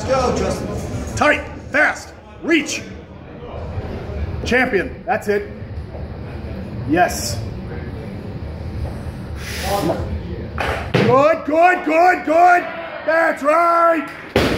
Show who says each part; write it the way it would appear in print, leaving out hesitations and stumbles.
Speaker 1: go, Justin.
Speaker 2: Tight, fast, reach. Champion, that's it. Yes. Good, good, good, good. That's right.